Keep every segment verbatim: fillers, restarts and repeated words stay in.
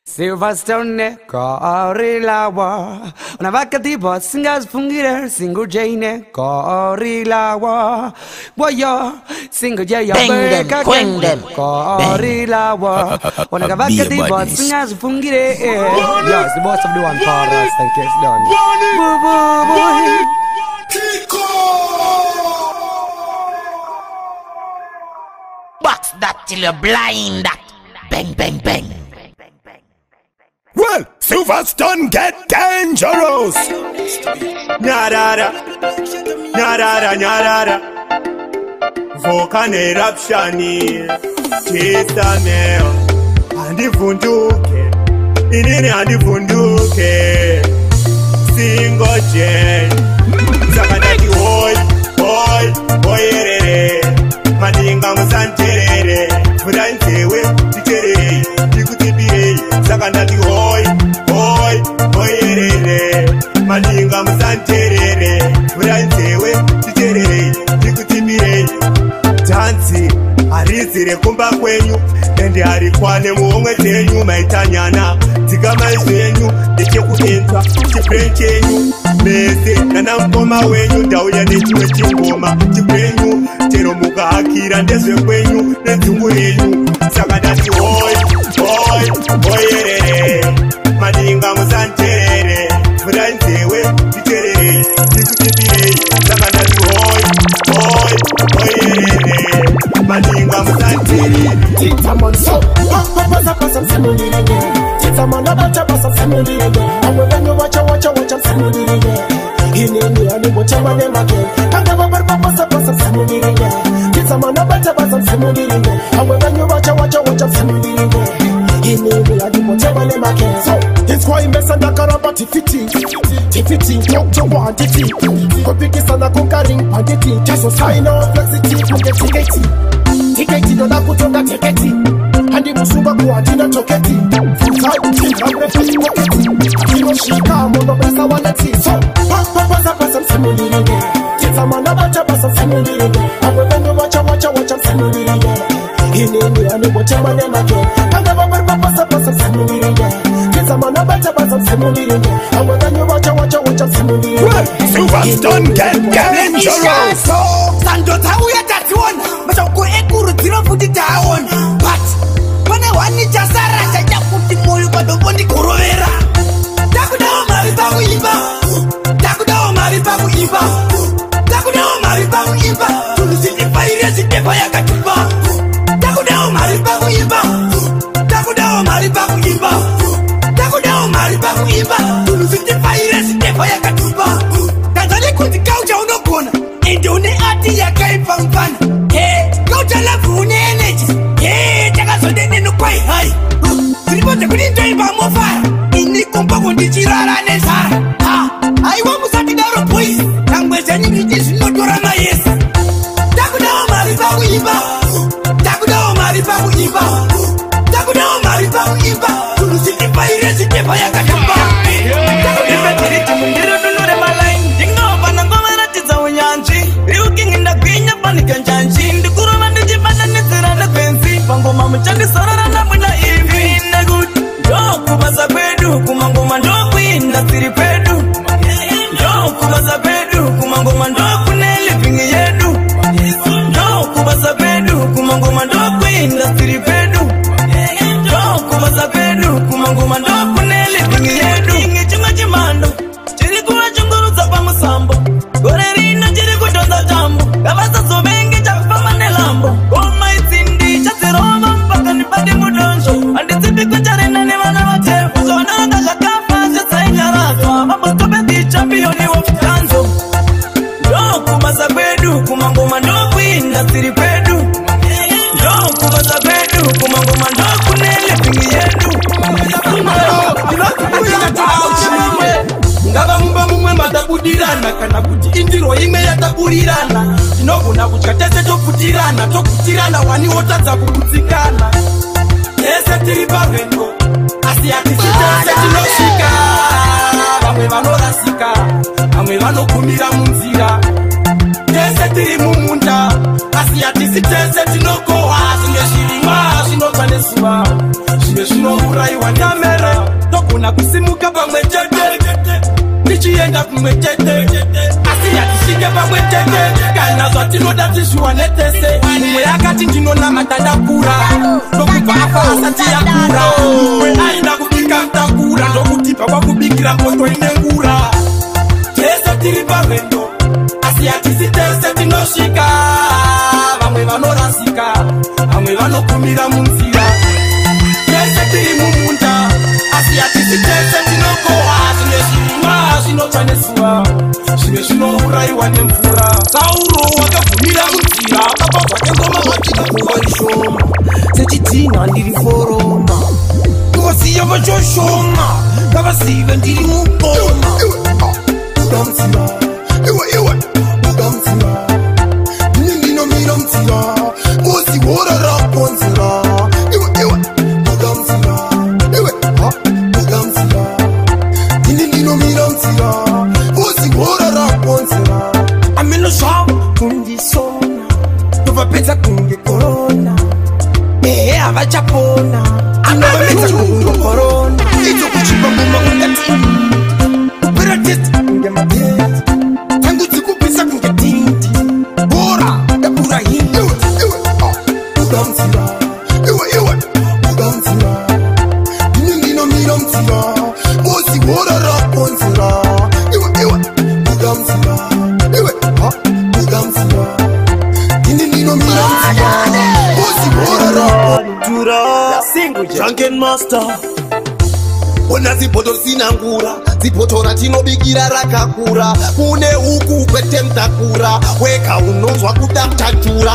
Silverstone korilawa unavakati bosingas fungire single jane korilawa boyo single jaya beka korilawa unavakati bosingas fungire. Yes, the boss of the one for us. Thank you, it's done. Boo boo boy. Box that till you're blind. That bang bang bang. Well, Silverstone get dangerous. Nyarara, nyarara, nyarara. Volcano eruption, chesa meo. Andi vunduke, inini andi vunduke. Single gen. Zakadaki hoy, hoy, hoyerere. Madinga musanterere. Furantewe, titerere. Tikutibire, zakadaki hoy, hoy, hoyerere. Madinga musanterere. Furantewe, titerere. Tikutibire. Tansi, arizire kumba kwenyu. Ende harikwane muomwe tenyu maitanyana. Tigama izenyu, deke kuentra, chiprenkenyu. Mese, nana mpoma wenyu, dauya nechwe chingoma. Chiprenyu, tero muka hakira ndezwe kwenyu, nenzungu yenyu. Sakadati hoi, hoi, hoyerere. Madinga musanterere. Furanzewe, titerere, tikutibire. Sakadati hoi, hoi, hoyerere. Madinga musanterere. Titamon so, papa papa some family again. Titamon about some family again. And when you watch a watch a watch a family again. In India, you watch a man again. And never papa some family again. Titamon about some family again. And when you watch a watch a watch a family again. In India, you watch a man again. So it's quite mess and a carabati fitting. Tifiti, yok to one tifiti. Kopikisana conquering panditi. Just a sign of flexity from the tigeti. Tiketi dola kutonga tiketi. Handi musuba kuadina toketi. Futai kutinga mrefeti moketi. Akino shika mono brasa waleti. So, papa pasa pasa family again. Tita mana bacha pasa family again. Awe venyo wacha wacha wacha family again. Hini ni ane wacha mane again. Kanda baba pasa pasa family again. Tita mana bacha pasa family again. Awe venyo wacha wacha wacha family again. Silverstone get dangerous. Sandota uya tatuon. Masoko ekuru tiro futi taon. But when I want it just a raja puti moyo kwa doboni kurovera. Takudao maripa uiba. Takudao maripa uiba. Takudao maripa uiba. Tunisiti fairia sitepa ya katuba. Takudao maripa uiba. Takudao maripa uiba. Takudao maripa uiba. Tunisiti fairia sitepa ya katuba. Kazali kuti kaucha unokona. Ende une ati ya kaipa mpana. Hey, kaucha lafu une energy. Hey, taka sonde nenu kwa hai. Siripote kuninto iba mofara. Ini kumpa kundichirara nesara. Ha, aiwa musati daro boys. Tangweza nyingi jesu notora ma yes. Takudao maripa uiba. Takudao maripa uiba. Takudao maripa uiba. Tulusiti paire sitepa ya katamba. Takudao maripa uiba. Pangoma mchandi sarara na muna hivi na good. Yo kubaza bedu kumangoma ndo kuinda siri pedu. Yo kubaza bedu kumangoma ndo kuneli pingi yedu. Yo kubaza bedu kumangoma ndo kuinda siri pedu. Yo kubaza bedu kumangoma ndo kuneli pingi yedu. Ingi chunga chimando chiri kuwa chunguru zapa musambo. Gorerina chiri kutoza jambo. Kabasa sobengi chakpa manelambo. Oh my Cindy chatiroma mpaka nipate mudonjo. Andisipi kucharena ni wana wachefu. Zona ndasha kafa zitsainga raswa. Mambo stupidi championi wa fitanzo. Yo kubaza bedu kumangoma ndo kuinda siri pedu. Yo kubaza bedu kumangoma ndo kunele pingi yedu. Ngaba mumba mumwe matabudirana. Kana kuti indiro ime yataburirana. Inoguna kuchakatese tokutirana. Tokutirana wani otaza kukutsikana. Ese tiripa vengo. Asiati sitese tinosika. Vamwe vanorasika. Vamwe vanokumira munzira. Ese tiri mumunda. Asiati sitese tinokoha. Singe shirima, shinokwane suwa. Singe shinohuraiwa nyamera. na kusimuka pamwe chete nichienda kumwe chete asiya tishike pamwe chete kana zvatinoda tizviwanetese mumwe akati ndinona matandakura ndokubva afa asati yakura mumwe aida kubika mtakura ndokutipa kwakubikira moto ine ngura tese tiri pamwendo asiya tisi tese tinosvika vamwe vanorasika vamwe vanokumira munzira tese tiri mumunda asiya tisi tese tinokohwa zvimwe zvirimwa zvinotsvanesuwa zvimwe zvinouraiwa nemvura sauro wakagumira munzira baba zvake ngoma vatika kuva ishoma sechitina ndiri foroma kuvasiya vachoshoma ngavasive ndiri mukoma ugamzira iwe iwe ugamzira ndini ndinomira mzira ngozi woraraponzira iwe iwe ugamzira iwe ha ugamzira ndini ndinomira mzira ngozi woraraponzira ameno zvavo kundisona tobvapedza kunge korona ehe havachapona anovapedza kunge korona idzo kuchipa muma ungati kupera test kunge matest tangu dzikupisa kunge tindi bora ndapura hindi iwe iwe ugamzira iwe iwe ugamzira ndini ndinomira mzira ngozi woraraponzira iwe iwe ugamzira iwe ha ugamzira ndini ndinomira mzira ngozi woraraponzira Drunken master ona zipoto sinangura zipoto ratinobikira rakakura kune uku kwete mtakura weka unozwa kudamtatura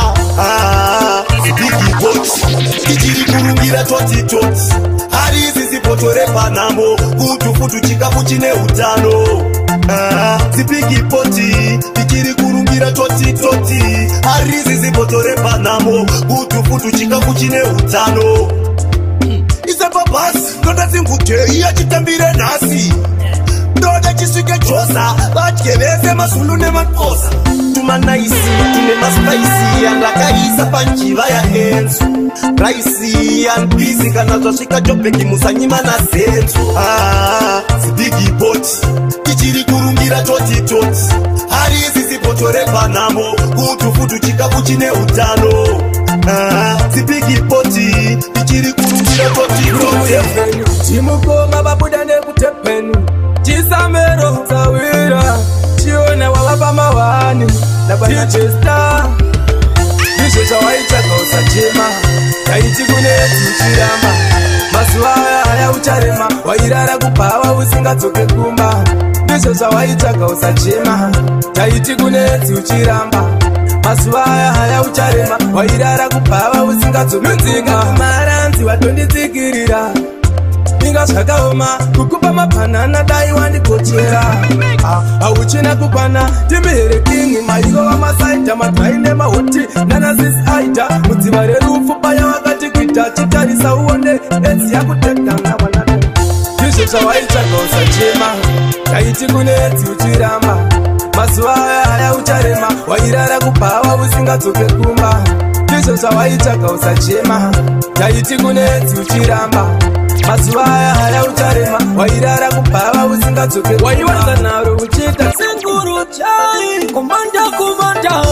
zibigiboti ichiri kurungira toti toti harizi zipoto repanamo kutufutu chikafu chine utano zibigiboti ichiri kurungira toti toti harizi zipoto repanamo kutufutu chikafu chine utano isapabhasi ndoda dzingutei achitambire nhasi ndoda chisvike josa vatye vese mazulu nemakosa tumanaisi tine maspaisi andakaisa panjiva yaenzu raisi yanbizi kana zvasvika jobheki musanyima nazenzu zibigiboti ichiri kurungira toti toti harizi zipoto repanamo kutufutu chikafu chine utano zibigiboti ichiri kurungira toti toti timukoma vabuda nekutepeni chisamero tsawira chione wavapamawani napanachesta ndizvo zvawaitsvaga usachema taiti kuneti uchiramba mazuva aya haya ucharema wairara kubhava usingadzoke kumba ndizvo zvawaitsvaga usachema taiti kuneti uchiramba mazuva aya haya ucharema wairara kubhava usingadzoke kumba maranzi watonditsikirira inga zvakaoma kukupa mabhanana dai wandikochera hauchina kukwana timiherekingi maiko vamasaita madhaine mahoti nanasisi aita mudziva rerufu paya wakati kuita chitarisa uone edzi yakutekana wanade ndizvo zvawaitsvaga usachema taiti kunedzi uchiramba mazuva aya haya ucharema wairara kubhava usingadzoke kumba ndizvo zvawaitsvaga usachema taiti kunedzi uchiramba mazuva aya haya ucharema wairara kubhava usingadzoke waiwanza naro uchiita senguru chai kumanda kumanda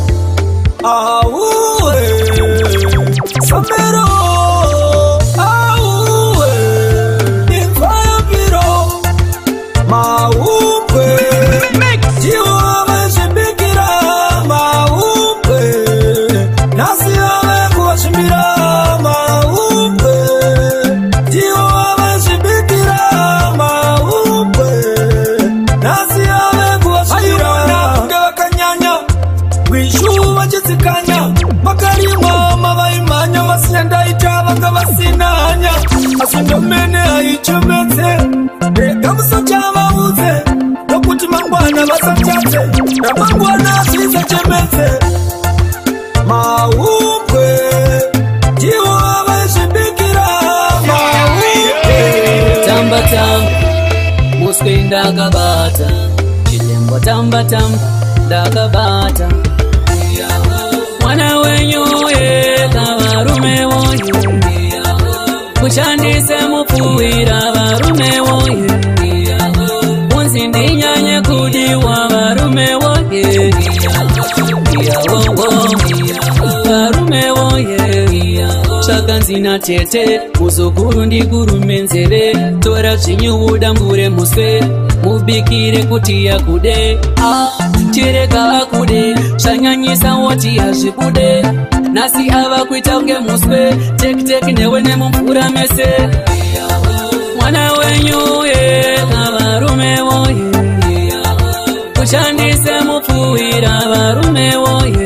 auwe somero auwe imvayapiro maupwe jiwa vezvimbikira maupwe nasiave kuvasvimbira maupwe makarimwa mavaimhanya vasinandaita vanga vasinanya asindomene haichometse rega musachavaudze nokuti mangwana vasachatse ramangwana zvisachemetse maupwe ndiwo vaizvibikira maupwe tamba tamba muswe ndakabata chilembo tamba tamba ndakabata mwana wenyu yeka varume vonyu mushandise mupfuwira varume vonyu mwamuna tete muzukuru ndikurumenzere tora zvinyuuda mbure muswe mubikire kuti yakude ah, tireka akude zvanyanyisa woti hazvikude nasi ava kuita kunge muswe tekiteki newe nemumvura mese mwana wenyu ye avarume woye kushandise mupfuwira varume woye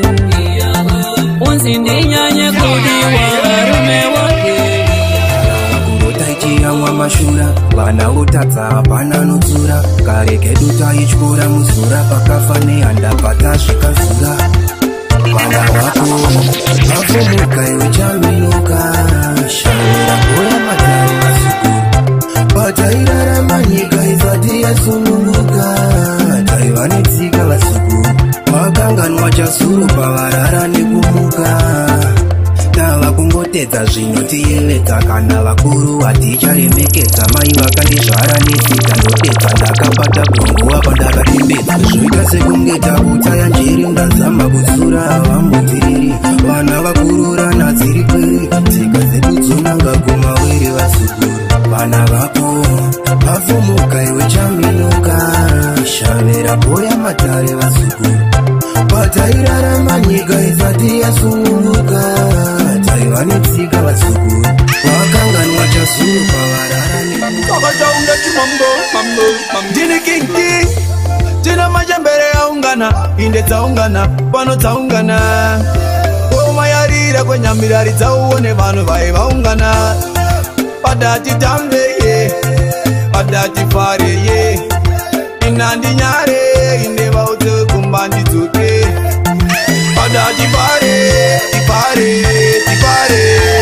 unzi ndinyanye kudiwa varume woye kurotaichiyamwa mashura vana utadza hapana nodzura kare kedu taityora muzura pakafa nehanda patazvikazura vana vako vafumuka iwe chaminuka shavira kuya matari vasukuru patairarama nyika isati yasununguka taiva netsika vasukuru vakanganwa chasuru pavarara nekumuka tava kungotedza zvino tiyevedza kana vakuru haticharemekedza mai vakandizvara nesika ndotedza ndakabata bhonguva pandakatembedza zvoita sekunge takutaya njeri ndazama kutsura havambotiriri vana vakururana dziri kweri tsika dzedu dzonanga kumawere vasukuru vana vako vafumuka iwe chaminuka shavera boya matare vasukuru patairarama nyika isati yasununguka taiva netsika vasukuru vakanganwa chasuru pavarara Wakachaunga chimambo, mambo, mambo Jini kingi Jina majambere yaungana Inde taungana, pano taungana Oma yarira kwenye mirari Tauone vanu vai vaungana Padati tambe ye Padati fare ye Inandi nyare Inde vaute kumbandi tuke Padati fare Tifare, tifare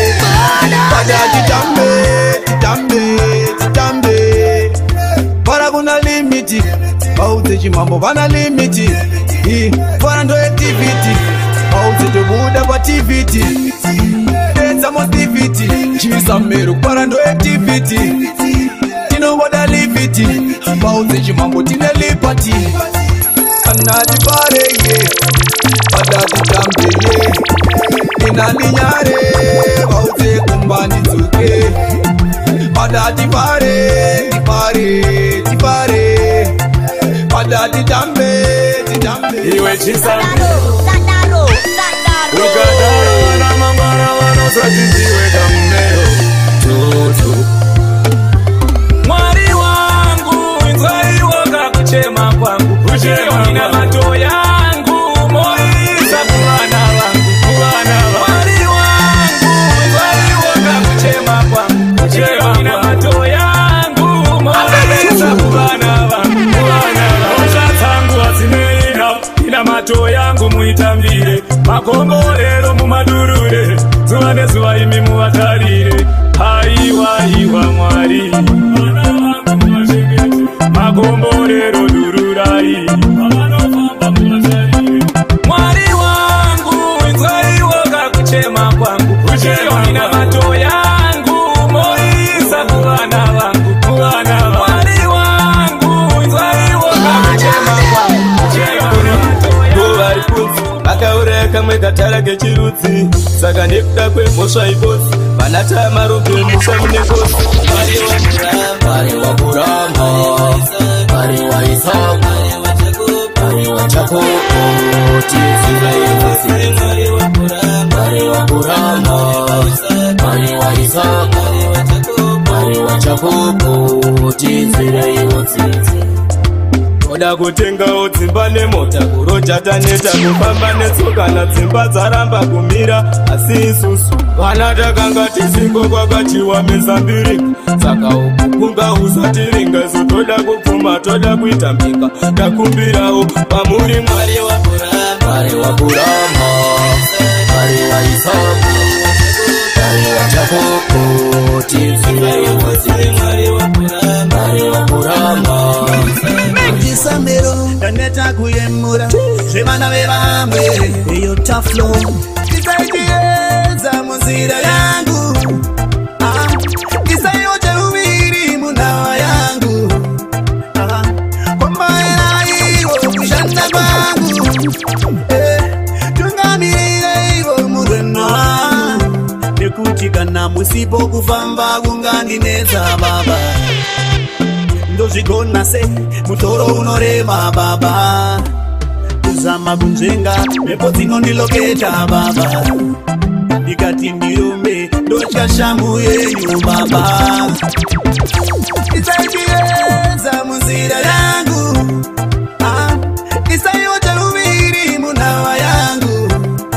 Padati tambe Tambe, tambe Para kuna limiti Baute chimambo vana limiti Para ndo activity Baute tubuda pa tiviti Denza motivity Chisamero para ndo activity Tino wada liviti Baute chimambo tine lipati Anati pare ye Padati tambe ye Inani nyare Baute kumbani tuke Padati pare, ti pare, ti pare Padati tambe, ti tambe Iwe chisa Sandaro, sandaro, sandaro Ukadaro wana mambara wana satiziwe damnero Tutu Mwari wangu, inzai waka kuchema kwangu Kuchema ina mato yangu, moisa kuwana wangu Kuwana wangu Mwari wangu, inzai waka kuchema kwangu Kuchema ina mato yangu, moisa kuwana wangu Kuwana wangu Osha tangu asimeina, ina mato yangu muitambire Makomborero mumadurure, zuwane zuwa imi muwatarire Haiwa, hiwa mwari Makomborero dururai Mwari wangu, inzai waka kuchema kwangu Kuchema ina mato yangu, moisa kuwana wangu Kuwana wangu Mwari wangu, inzai waka kuchema kwangu Kuchema ina mato yangu Kuvari kuti, akaureka mwekatara kechirudzi Saka nekuda kwemhosva ibodzi Vanata marope musamune kosi Mwari wakurama Mwari waisama Mwari wachakoko Tizira Mwari wakurama Mwari waisama Mwari wachakoko Tizira iwotsitsi Oda kutengawo dzimba nemota kurojata neta kufamba netsoka na dzimba dzaramba kumira asi isusu vana takanga tisiko kwakachiwa mezambirika saka ukukunga usatiringa zotoda kupfuma toda kuita mbinga takumbirawo pamuri Mwari wakurama Mwari wakurama Mwari waisama Mwari wachakoko tizira iwotsitsi Mwari wakurama Mwari wakurama Samero, daneta kuyemura Shemana vevamwe Eyo taflo Kisaikieza muzira yangu Kisaiyote uviri munawa yangu Kwamba ena iwo kushanda kwangu Tungamirire iwo mureno Nekutika na musi palipo kufamba kungandinetsa baba ndozvigona sei mutoro unorema baba kuzama kunzvenga mhepo dzinondiloketa baba ndikati ndirumbe ndotya shangu yenyu baba isaichiedza munzira yangu isaiota ruviri munhava yangu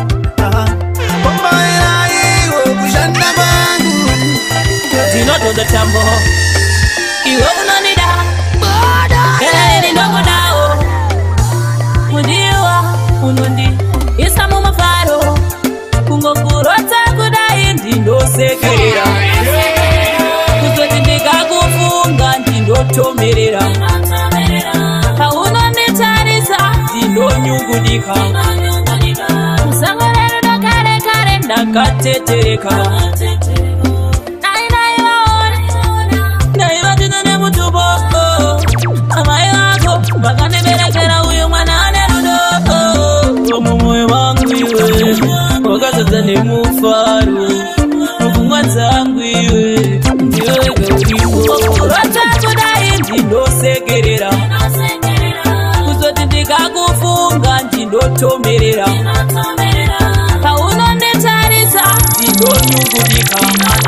kombairaiwo kushanda kwangu ndinotoda tambo iwe unonida eni ndogodawo mudiwa unondi isa mumafaro kungokurota kudai ndindosekerera kuzoti ndikakufunga ndindotomerera paunonditarisa ndindonyungudika musango redu dokare kare ndakatetereka vakandiberekera uyu mwana ane rudo mumwoyo wangu iwe wakazadza nemufaro mupfungwa dzangu iwe ndiwega uripo rota kudai ndindosekerera kuzoti ndikakufunga ndindotomerera paunonditarisa ndindonyungudika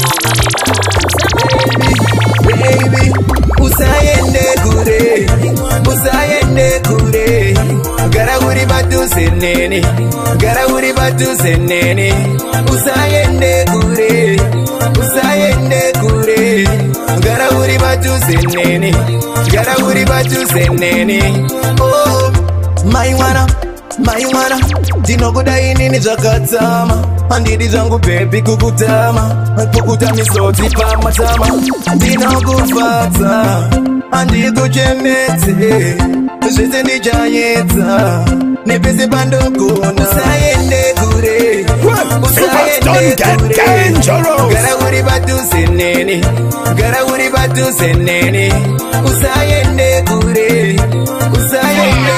baby usaende kure usaende kure gara uri padhuze nene gara uri padhuze nene usaende kure usaende kure gara uri padhuze nene gara uri padhuze nene oh maiwana maiwana ndinokuda inini zvakadzama handidi zvangu bebi kukutama pokuta misodzi pamatama ndinokufadza handikuchemedze zvese ndichayedza nepese pandogona usaende kure usaende kure gara uri padhuze nene gara uri padhuze nene usaende kure usaende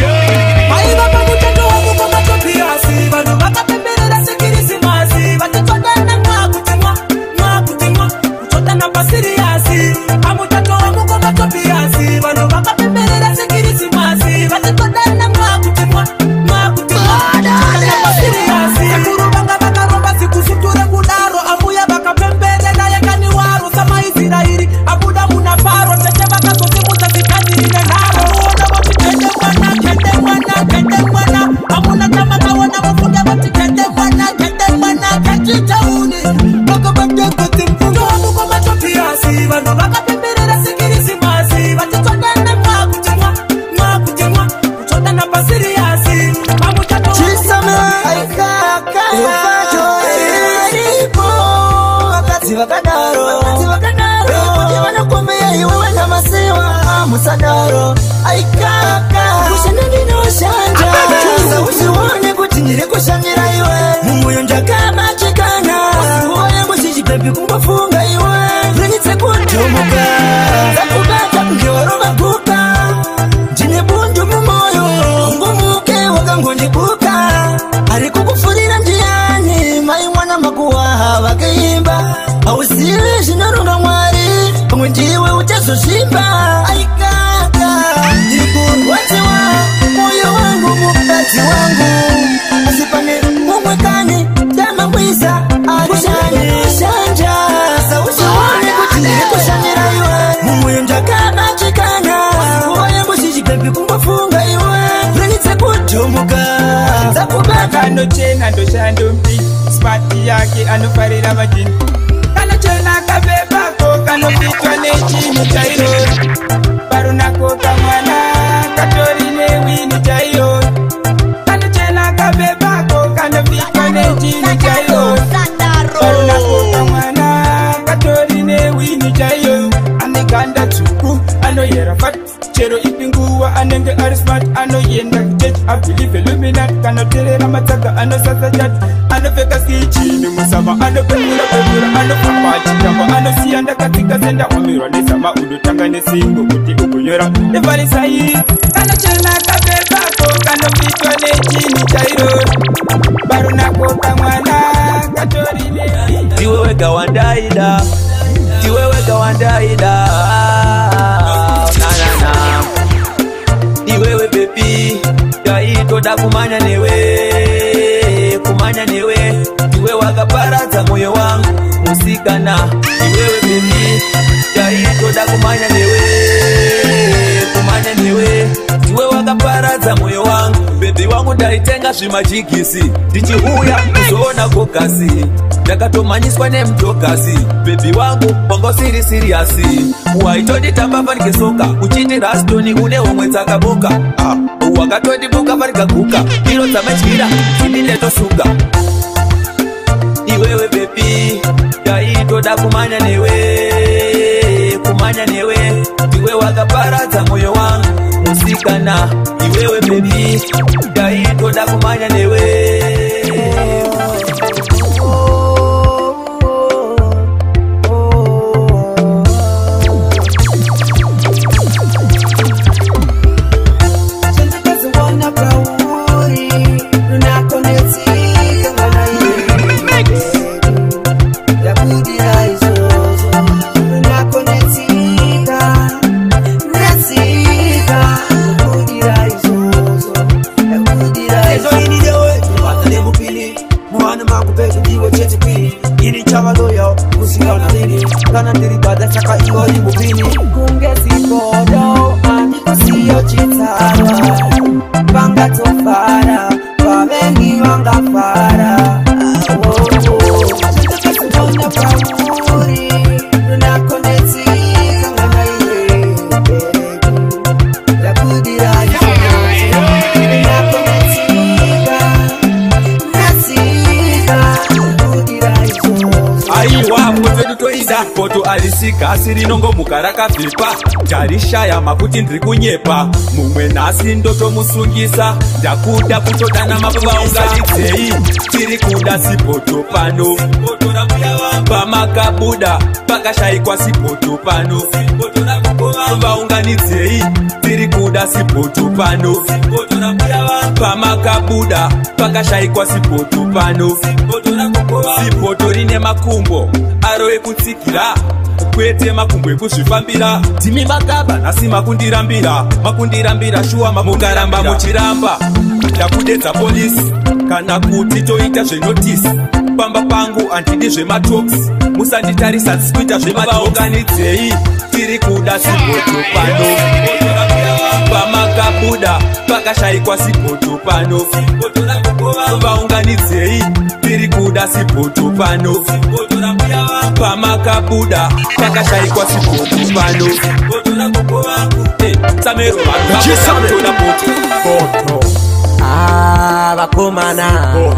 vanhu vakapemberera sekirisimasi vatitodana mwakutimwa mwakutimwa kutodana pasiriyasi amutatowa mukomatopiyasi vanhu vakapemberera sekirisimasi vatitodana mwakutimwa mwakutimwa kutodana pasiriyasi akuru vanga vakaromba zikusuture kudaro amuya vakapemberera yakani waro samaisirairi abuda muna faro tete vakazosimudza zikadirine nharo ona voti kende mwana kende mwana kende mwana amuna tamakaona mufunge voti kende mwana kende mwana kachitauni vakavatekuti mfungo wamukomatopiyasi vanhu vakapemberera sikirisimasi vatitodana mwakutimwa mwakutimwa kutodana pasiriyasi amutatoaikakaipo vakadzi vakadaro kuti vanokombeya iwe wena masiwa musadaro aikaka kushanda ndinoshanja usione kuti ndiri kushandira iwe mumwoyo ndakamachikana nguva yangu zvichipepi kungofunga iwe rinitse kutomuka zakubata ngewarovaguka ndine bundu mumwoyo ngumuke wakangondibuka ari kukufurira ndiani mai mwana makuwaha vakaimba hauzivi zvinorunga mwari pamwe ndiwe uchazozvimba aikaka ndiri kurwadziwa moyo wangu mukadzi wangu asi pane mumwe kani ndamangwisa arikushanja sausione kuti ndiri kushandira iwe mumwoyo ndakamachikana nguva yangu zvichipepi kungofunga iwe rinitse kutomuka zakubata anochena ndoshandombi spati yake anofarira majini kanochena kabebako kanopitwa nechini chairo parunako kamwana katori newini chairo kanochena kabebako kanopitwa nechini chairo parunako kamwana katori newini chairo aneganda tsvuku anoyera fat chero ipi nguva anenge ari smart anoyenda kuchechi abhilive luminat kanoterera matsaga anosasa chati anopfeka skichini musama anopemura pemura anofamba achitamba anosiya ndakatsika sendawamirwa nezama unotanga nesingo kuti ugonyora nevarisai kanochena kabebako kanopitwa nechini chairo barunako kamwana katorine Tiwe wega wandaida, tiwe wega wandaida. Na na na. Iwewe baby, yaitoda kumanya newe, kumanya newe. Tiwe wakaparaza moyo wangu, musikana. Iwewe baby, yaitoda kumanya newe, kumanya newe. Tiwe wakaparaza moyo wangu, baby wangu ndaitenga zvimajigisi. Ndichihuya kuzoona kokasi, ndakatomanyiswa nemtokasi. Baby wangu bongo siri siriasi, waitonditamba panikesoka. Uchiti rastoni une omwe dzakaboka, ah, wakatodibuka panikaguka. Iro dzamatyira dzindinetosuka. Iwewe baby, yaitoda kumanya newe, kumanya newe. Tiwe wakaparadza moyo wangu, musikana. Iwewe baby, yaitoda kumanya newe. Poto alisika asiri nongo mukaraka vipa. Tarishaya makuti ndiri kunyepa. Mumwe nasi ndoto musungisa. Ndakuda kutodana mabuba ungalidzei. Tiri kuda sipoto pano. Pamakabuda pakashaikwa sipoto pano. Vaunganidzei. Tiri kuda sipoto pano. Pamakabuda pakashaikwa sipoto pano. Sipoto rine makumbo aro ekutsikira, kwete makumbo ekuzvifambira. Timi makaba nasi makundirambira, makundirambira shuwa mukaramba muchiramba. Ndakudedza polisi kana kuti toita zvenotisi. Pamba pangu andidi zvematoksi, musanditarisa tsikuita zvemavaunganidzei. Tiri kuda sipoto pano. Pamakabuda pakashaikwa sipoto pano. Vaunganidzei. Tiri kuda sipoto pano. Pamakabuda pakashaikwa sipoto pano. Samero vakatoda poto. Ah, vakomana.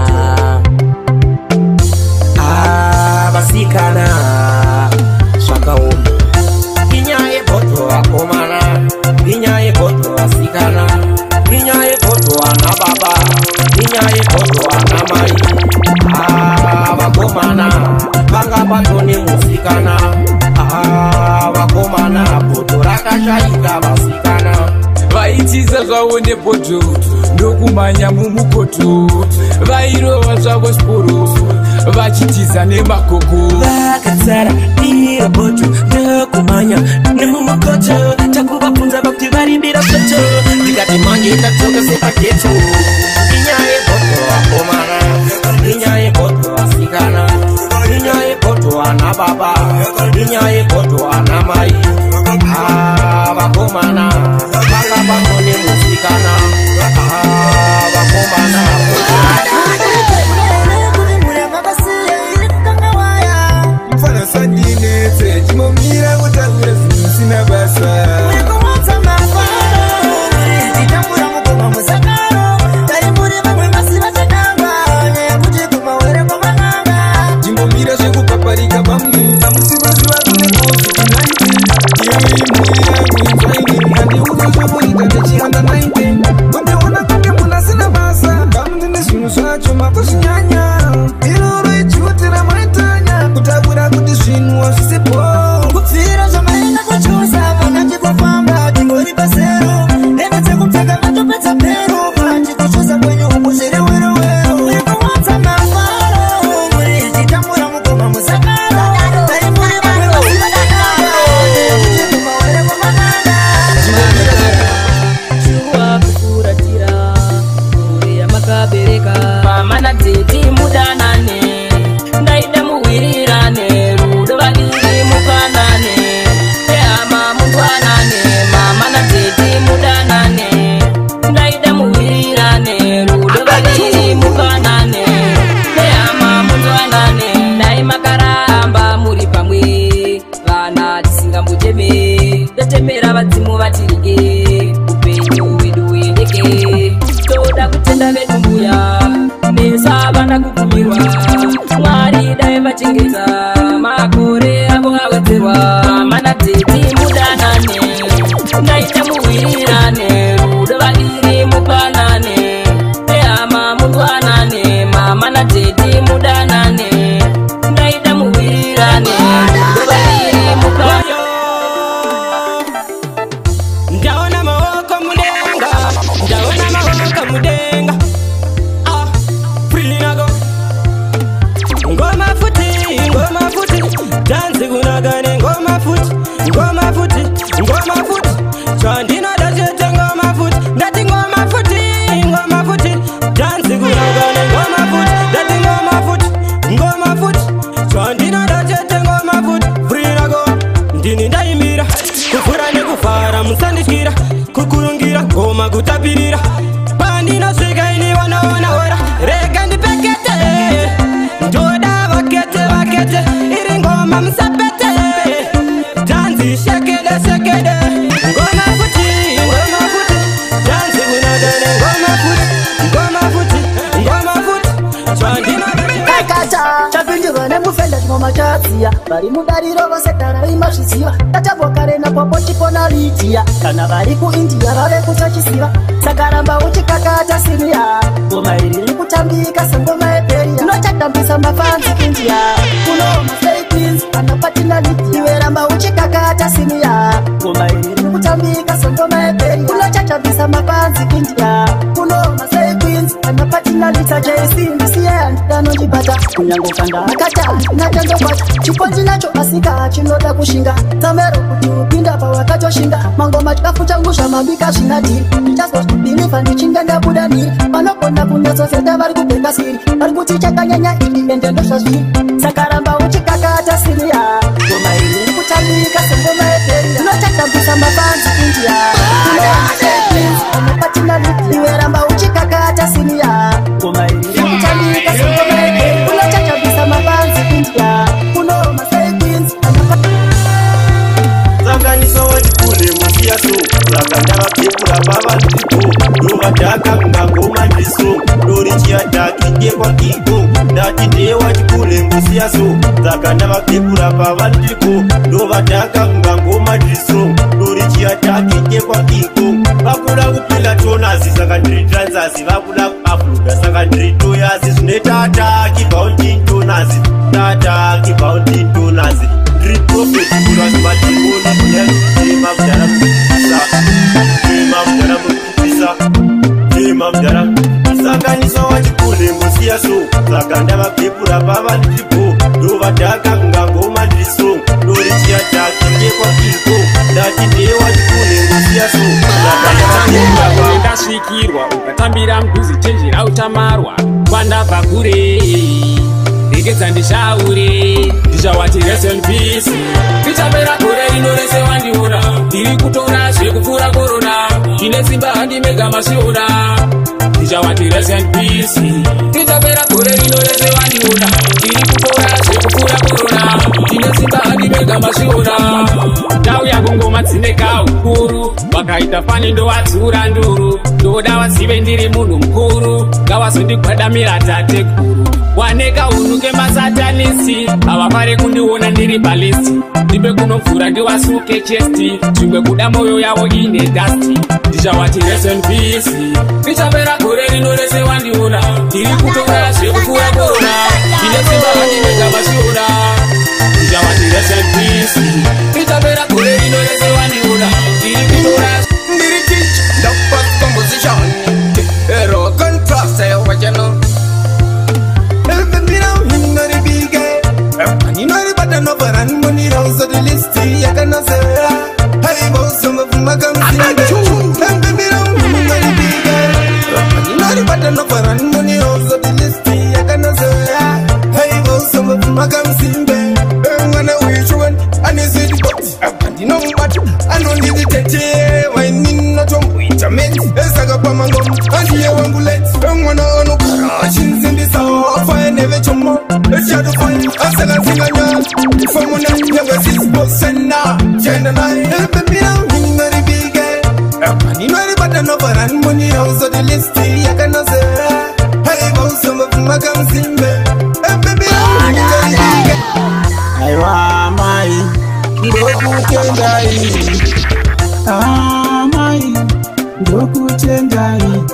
Ah, vasikana. Zvakaoma. Inyaye poto vakomana. Inyaye poto vasikana. Inyaye poto ana baba. Inyaye poto ana mai. Ah, vakomana. Vanga patoni musikana. Ah, vakomana. Poto rakashaika vasikana. Vaitiza zvavo nepoto, ndokumanya mumukoto. Vairova zvavo sporo, vachitiza nemakoko. Vakatsara iro poto, ndokumanya nemumukoto. Takuvabvunza vakuti varimbira poto, ndikati mange ndadzoka sepageto. Inyaye poto vakomana, inyaye poto vasikana. Inyaye poto ana baba, inyaye poto ana mai. Ah, vakomana. Vakabakone musikana. Ah, vakomana. Mfana sandine tse chimomira kutaura zvinhu sina basa. Nditambura mugoma musakaro. Dari muri vamwe masi vachaka. totemera vadzimu vatirike upenyu hwedu huendeke toda kutenda vetumbuya mesa vana kugumirwa mwari dai vachengeta makore avo awedzerwa mana teti mudanane naita muwirirane rudo vaviri mupanane ehama mundwanane mamana teti mudanane naita muwirirane rudo vaviri mupanane. Ndaona maoko mudenga, ndaona maoko mudenga. Ah, free nago. Ngoma futi, ngoma futi, dance kunagane ngoma futi, ngoma futi, ngoma futi. Chandina dajete ngoma futi, ndati ngoma futi, ngoma futi, dance kunagane ngoma futi, ndati ngoma futi, ngoma futi. Chandina dajete ngoma futi, free nago. Ndini ndaimira, kufura nekufara musandishira, kukurungira ngoma kutapirira. Pandina swika ini wanaona ora, rega ndipekete. Ndoda vakete vakete, iri ngoma musapete. Danzi shekede shekede, ngoma futi, ngoma futi. Danzi kunagane ngoma futi, ngoma futi, ngoma futi. Chandina Kakata, chapindiwa nemufenda ngoma chatsiya vari mudariro vose tarari mazviziva tatambokare napopo chipona litia kana vari kuindia vave kutochisiva sakaramba uchikakata siriya ngoma iri riri kutambika sengoma yeperia unochatambisa mafanzi india kuno mafaitins kana patina litia iwe ramba uchikakata siriya ngoma iri riri kutambika sengoma yeperia unochatambisa mafanzi india kuno mafaitins kana patina litia jaisindisiya ndanondibata kunyango kanda akata natendobata chiponzi nacho asika chinoda kushinga tamero kuti upinda pawakatoshinga mangoma chikafu changu zvamambika zvinadhiri ndichazozvibhiliva ndichinga ndabuda mhiri vanogona kunyazosenda vari kubheka siri vari kuti chakanyanya ini ende ndozvazviri sakaramba uchikakata siriya ngoma iri iri kutambika sengoma yeperia unochatambisa mafanzi india unopatina liti iwe ramba uchikakata siriya ngoma iri iri kutambika sengoma yeperia unochatambisa mafanzi india kuno masaikins Zanganiso wachikule musiyaso Zakandava kepura baba ndipo Dovadaka ngangoma ndiso Dori chiataki ngekwa kiko Ndati ndeye wachikule musiyaso Zakandava kepura baba ndipo Dovadaka ngangoma ndiso Dori chiataki ngekwa kiko Vakuda kupila tonazi Saka ndiri transazi Vakuda kuafluda Saka ndiri toyazi Zvineta ataki Bounding tonazi Ataki bounding tonazi Ndiri profit Kulazi matimoni Tema mdara mkisa Tema mdara mkisa Tema mdara Sanganiso wachikule musiyaso Zakandava kepura baba ndipo Dovadaka ngangoma ndiso Dori chiataki ngekwa kiko Ndati ndeye wachikule musiyaso Zakandava kepura baba ndasvikirwa ukatambira mduzi chenjera utamarwa kwandabva kure regedza ndishaure ndichawati rest in peace ndichapera gore rino rese wandiona ndiri kutora zvekupfuura korona ine simba handimega masviona ndichawati rest in peace ndichapera gore rino rese wandiona ndiri kutora zvekupfuura korona ine simba handimega masviona ndau yako ngoma dzineka ukuru wakaita fani ndowadzura nduru ndoda vazive ndiri munhu mukuru ngavazondigwadamira tate guru waneka unuke masatanisi havafare kundiona ndiri balisti ndipe kunobvura ndiwasuke chesti zvimwe kuda mwoyo yavo ine dasti ndichawati rest in peace ndichapera gore rino rese wandiona ndiri kutora zvekupfuura korona ine simba handimega masviona ndichawati rest in peace ndichapera gore rino rese wandiona ndiri kutora Ndiri teach the first composition Hero contrast original no baran money house the list ya kana sera hai bo some of my guns and the mirror money big ni nari bata no baran money house the list ya kana sera hai bo some of my guns in be ngana we chwen and is it but and you know what anondiditete waininotomboita mens esakapamangom andiye wangu let mwana anogara chinzimbisa afaeneve chomo echadofai asakasinganya ifomona yevesisbosena chendanai ebebira ninaribige aninaribadanovaran monira uzodilisti yakanazera haivausomavumagamusimbe ebebira ninaribige aiwa mai ndokutendai amai ndokutendai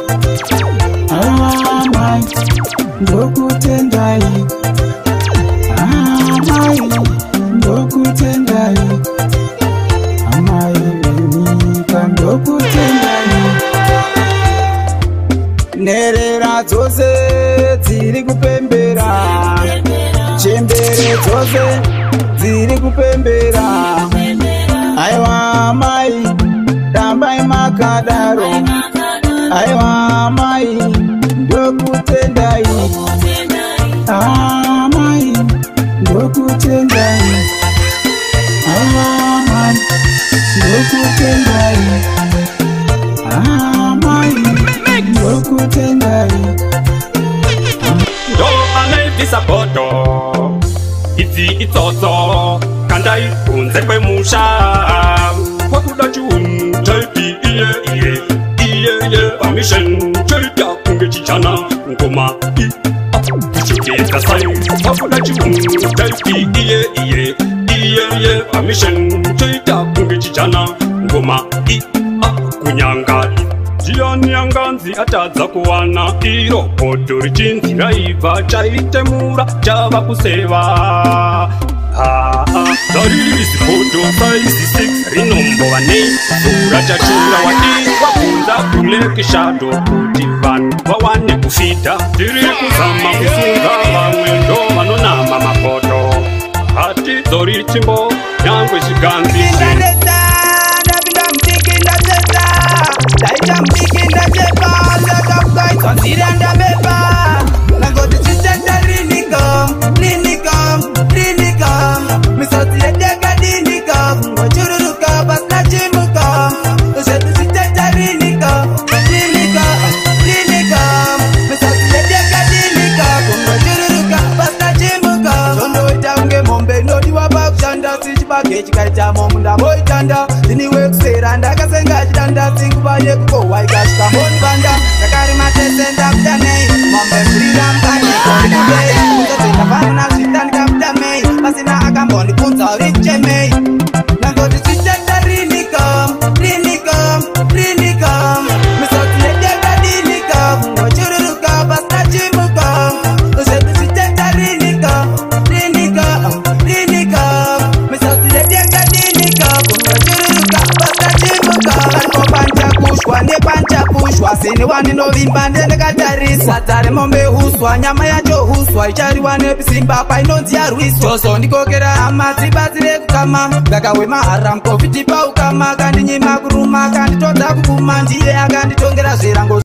amai ndokutendai amai ndokutendai amai venyika ndokutendai nherera dzose dziri kupembera chembere dzose dziri kupembera aiwa mai dambai makadaro aiwa mai ndokutendai amai ndokutendai aiwa mai ndokutendai amai ndokutendai ndo anaibvisa bhodo idzi itsotso kandai kunze kwemusha kwakuda chiunhu chaipi iye iye iye iye amishen chaita kunge chichana ngoma i chiketa sai kwakuda chiunhu chaipi iye iye iye iye amishen chaita kunge chichana ngoma i kunyanga Jiani anganzi atadza kuwana iro bhodo richinzi raibva chaitemura chava kuseva zarisi bhodo saizi six rinombova nei mvura chachura wadiwa kunza kulekeshado kuti vanhu vawane kufidha tiri kuzama kusunga vamwe ndo vanonama mabhodo hatidzori chimbo nyangwe chiganzi Daita mtiki ndachepa, zaka mkaito nziranda mepa Nangoti chitenda rinikam, rinikam, rinikam Misoti yedeka dinikam, wajururuka basna chimukam Usetu chitenda rinikam, rinikam, rinikam Misoti yedeka dinikam, wajururuka basna chimukam Chondo ita unge mombe nodi wabakushanda Sichibake chikaita momunda moitanda Ziniwe kusera ndakasenga chitanda Singuba yekuko waikashika moni banda Kakari matese ndakudamei Mombe mbrira mbani koni kudei Kuzote kafana na shitani kapudamei Masina akamboni kunza urichemei Nangoti chitenda rinikam, rinikam, rinikam Misoti yedeka dinikam Wajururuka basna chimukam Usetu chitenda rinikam, rinikam, rinikam Misoti yedeka dinikam Wajururuka basna chimukam Karko pancha kushwa ne pancha kushwa Sini wani no vimba ndende katarisa Tare mombe huswa nyama yacho huswa Ichari wane pisimba pa inonzi ya ruiswa Choso ndikokera ama zibazire kukama Gagawe mahara mkofiti pa ukama Kandi nyima kuruma kandi toda kukuma Ndiye agandi tongera zirango